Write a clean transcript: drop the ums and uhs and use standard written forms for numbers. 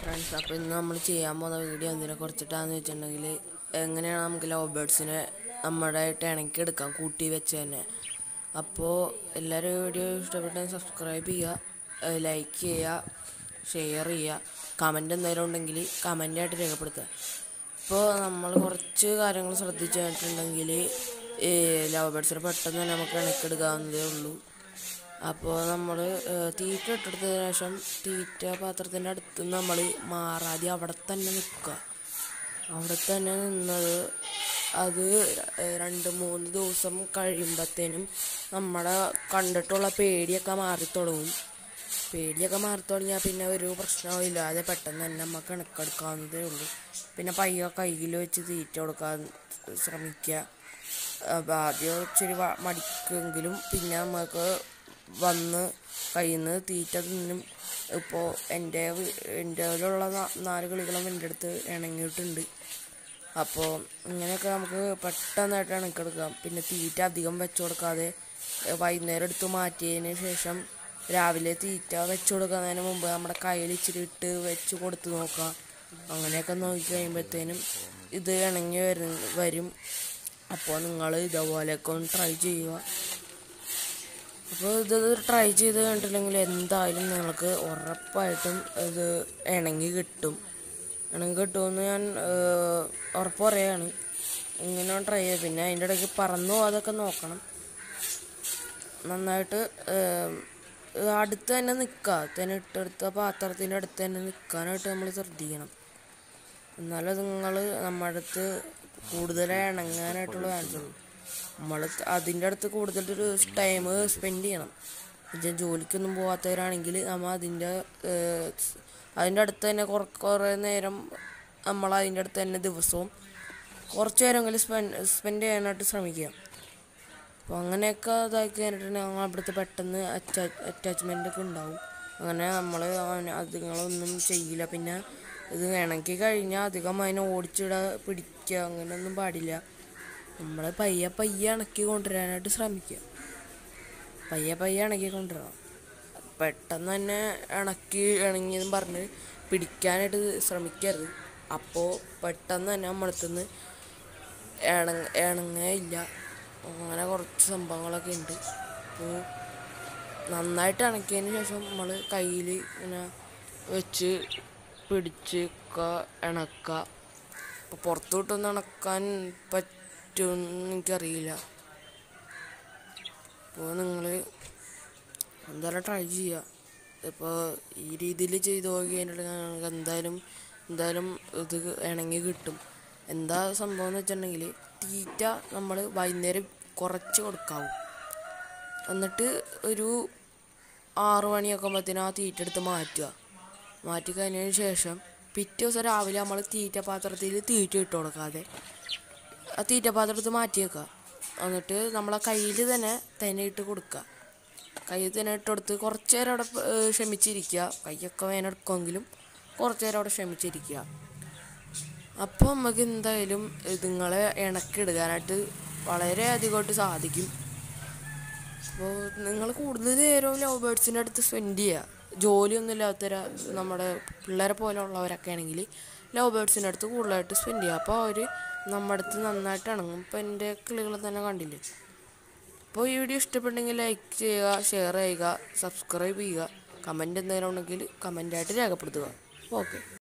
Friends, അപ്പോൾ ഇന്ന് നമ്മൾ ചെയ്യാൻ പോകുന്ന വീഡിയോ എന്തിനെ കുറിച്ചിട്ടാണെന്ന് വെച്ചിട്ടുണ്ടെങ്കിൽ എങ്ങനെയാണ് നമുക്ക് ലവ് ബേർഡ്സിനെ നമ്മുടെ ആയിട്ട് ഇണക്കിയെടുക്കാം കൂട്ടി വെച്ച് തന്നെ. അപ്പോൾ എല്ലാവരും വീഡിയോ ഇഷ്ടപ്പെട്ടാൽ സബ്സ്ക്രൈബ് ചെയ്യുക, ലൈക്ക് ചെയ്യുക, ഷെയർ ചെയ്യുക, കമൻറ്റ് എന്തെങ്കിലും ഉണ്ടെങ്കിൽ കമൻറ്റായിട്ട് രേഖപ്പെടുത്തുക. ഇപ്പോൾ നമ്മൾ കുറച്ച് കാര്യങ്ങൾ ശ്രദ്ധിച്ചു കഴിഞ്ഞിട്ടുണ്ടെങ്കിൽ ലവ് ബേർഡ്സിനെ പെട്ടെന്ന് തന്നെ നമുക്ക് ഇണക്കിയെടുക്കാവുന്നതേ ഉള്ളൂ. അപ്പോൾ നമ്മൾ തീറ്റ ഇട്ടെടുത്തതിന് ശേഷം തീറ്റ പാത്രത്തിൻ്റെ അടുത്ത് നമ്മൾ മാറാതെ അവിടെ തന്നെ നിൽക്കുക. അവിടെ തന്നെ നിന്നത് അത് 2-3 ദിവസം കഴിയുമ്പോഴത്തേനും നമ്മുടെ കണ്ടിട്ടുള്ള പേടിയൊക്കെ മാറിത്തുടങ്ങും. പേടിയൊക്കെ മാറിത്തുടങ്ങിയാൽ പിന്നെ ഒരു പ്രശ്നമില്ലാതെ പെട്ടെന്ന് തന്നെ നമുക്ക് ഇണക്കെടുക്കാവുന്നതേ ഉള്ളൂ. പിന്നെ പയ്യെ കയ്യിൽ വെച്ച് തീറ്റ കൊടുക്കാൻ ശ്രമിക്കുക. ആദ്യം ഇച്ചിരി മടിക്കുമെങ്കിലും പിന്നെ നമുക്ക് വന്ന് കയ്യിൽ നിന്ന് തീറ്റ തിന്നും. ഇപ്പോൾ എൻ്റെയിലുള്ള 4 കിളികളും എൻ്റെ അടുത്ത് ഇണങ്ങിയിട്ടുണ്ട്. അപ്പോൾ ഇങ്ങനെയൊക്കെ നമുക്ക് പെട്ടെന്നായിട്ട് ഇണക്കെടുക്കാം. പിന്നെ തീറ്റ അധികം വെച്ച് കൊടുക്കാതെ വൈകുന്നേരം എടുത്ത് മാറ്റിയതിന് ശേഷം രാവിലെ തീറ്റ വെച്ച് കൊടുക്കുന്നതിന് മുമ്പ് നമ്മുടെ കയ്യിൽ ഇച്ചിരി ഇട്ട് വെച്ച് കൊടുത്ത് നോക്കാം. അങ്ങനെയൊക്കെ നോക്കി കഴിയുമ്പോഴത്തേനും ഇത് ഇണങ്ങി വരും. അപ്പോൾ നിങ്ങൾ ഇതേപോലെയൊക്കെ ഒന്ന് ട്രൈ ചെയ്യുക. അപ്പോൾ ഇത് ട്രൈ ചെയ്ത് കണ്ടിട്ടുണ്ടെങ്കിൽ എന്തായാലും നിങ്ങൾക്ക് ഉറപ്പായിട്ടും ഇത് ഇണങ്ങി കിട്ടുമെന്ന് ഞാൻ ഉറപ്പ് പറയുകയാണ്. ഇങ്ങനെ ട്രൈ ചെയ്യുക. പിന്നെ അതിൻ്റെ ഇടയ്ക്ക് പറന്നു അതൊക്കെ നോക്കണം. നന്നായിട്ട് അടുത്ത് തന്നെ നിൽക്കുക. തന്നെ ഇട്ടെടുത്ത പാത്രത്തിൻ്റെ അടുത്ത് തന്നെ നിൽക്കാനായിട്ട് നമ്മൾ ശ്രദ്ധിക്കണം. എന്നാലും നിങ്ങൾ നമ്മുടെ അടുത്ത് കൂടുതലായി ഇണങ്ങാനായിട്ടുള്ള ചാൻസ് ഉള്ളൂ. നമ്മൾ അതിൻ്റെ അടുത്ത് കൂടുതലൊരു ടൈം സ്പെൻഡ് ചെയ്യണം. ജോലിക്കൊന്നും പോകാത്തവരാണെങ്കിൽ നമ്മൾ അതിൻ്റെ അടുത്ത് തന്നെ കുറേ നേരം നമ്മൾ അതിൻ്റെ അടുത്ത് തന്നെ ദിവസവും കുറച്ച് നേരമെങ്കിലും സ്പെൻഡ് ചെയ്യാനായിട്ട് ശ്രമിക്കുക. അപ്പോൾ അങ്ങനെയൊക്കെ ഇതാക്കി കഴിഞ്ഞിട്ടുണ്ടെങ്കിൽ ഞങ്ങൾ അവിടുത്തെ പെട്ടെന്ന് അറ്റാച്ച്മെൻ്റ് ഒക്കെ ഉണ്ടാവും. അങ്ങനെ നമ്മൾ അതുങ്ങളൊന്നും ചെയ്യില്ല. പിന്നെ ഇത് ഇണക്കി കഴിഞ്ഞാൽ അധികം അതിനെ പിടിക്കുക അങ്ങനെയൊന്നും പാടില്ല. നമ്മൾ പയ്യെ ഇണക്കി കൊണ്ടുവരാനായിട്ട് ശ്രമിക്കുക. പയ്യെ ഇണക്കി കൊണ്ടുവരണം. പെട്ടെന്ന് തന്നെ ഇണങ്ങിയെന്ന് പറഞ്ഞ് പിടിക്കാനായിട്ട് ശ്രമിക്കരുത്. അപ്പോൾ പെട്ടെന്ന് തന്നെ നമ്മളടുത്തുനിന്ന് ഇണങ്ങയില്ല. അങ്ങനെ കുറച്ച് സംഭവങ്ങളൊക്കെ ഉണ്ട്. അപ്പോൾ നന്നായിട്ട് ഇണക്കിയതിന് ശേഷം നമ്മൾ കയ്യിൽ ഇങ്ങനെ വെച്ച് പിടിച്ച് ഇണക്കുക. അപ്പോൾ പുറത്തു വിട്ടൊന്ന് ഇണക്കാൻ പറ്റുമെന്ന് എനിക്കറിയില്ല. അപ്പോൾ നിങ്ങൾ എന്തായാലും ട്രൈ ചെയ്യുക. ഇപ്പോൾ ഈ രീതിയിൽ ചെയ്ത് നോക്കി കഴിഞ്ഞിട്ടുണ്ടെങ്കിൽ എന്തായാലും ഇത് ഇണങ്ങി കിട്ടും. എന്താ സംഭവം എന്ന് വെച്ചിട്ടുണ്ടെങ്കിൽ തീറ്റ നമ്മൾ വൈകുന്നേരം കുറച്ച് കൊടുക്കാവും. എന്നിട്ട് ഒരു 6 മണിയൊക്കെ ആകുമ്പോഴത്തേനും ആ തീറ്റ എടുത്ത് മാറ്റി കഴിഞ്ഞതിന് ശേഷം പിറ്റേ ദിവസം രാവിലെ നമ്മൾ തീറ്റ പാത്രത്തിൽ തീറ്റ ഇട്ട് കൊടുക്കാതെ ആ തീറ്റ പാത്രം എടുത്ത് മാറ്റി വെക്കുക. എന്നിട്ട് നമ്മളെ കയ്യിൽ തന്നെ ഇട്ട് കൊടുക്കുക. കയ്യിൽ തന്നെ ഇട്ട് കൊടുത്ത് കുറച്ച് നേരം അവിടെ ക്ഷമിച്ചിരിക്കുക. കൈയൊക്കെ വേനെടുക്കുമെങ്കിലും കുറച്ച് നേരം അവിടെ ക്ഷമിച്ചിരിക്കുക. അപ്പോൾ നമുക്ക് എന്തായാലും ഇതുങ്ങളെ ഇണക്കിയെടുക്കാനായിട്ട് വളരെ അധികമായിട്ട് സാധിക്കും. അപ്പോൾ നിങ്ങൾ കൂടുതൽ നേരവും ലവ് ബേർഡ്സിൻ്റെ അടുത്ത് സ്പെൻഡ് ചെയ്യുക. ജോലിയൊന്നും ഇല്ലാത്തവർ നമ്മുടെ പിള്ളേരെ പോലെ ഉള്ളവരൊക്കെ ആണെങ്കിൽ ലവ് ബേർഡ്സിൻ്റെ അടുത്ത് കൂടുതലായിട്ട് സ്പെൻഡ് ചെയ്യുക. അപ്പോൾ അവർ നമ്മുടെ അടുത്ത് നന്നായിട്ട് ഇണങ്ങും. ഇപ്പോൾ എൻ്റെ കിളികളെ തന്നെ കണ്ടില്ലേ. അപ്പോൾ ഈ വീഡിയോ ഇഷ്ടപ്പെട്ടെങ്കിൽ ലൈക്ക് ചെയ്യുക, ഷെയർ ചെയ്യുക, സബ്സ്ക്രൈബ് ചെയ്യുക, കമൻറ്റ് എന്തെങ്കിലും ഉണ്ടെങ്കിൽ കമൻറ്റായിട്ട് രേഖപ്പെടുത്തുക. ഓക്കെ.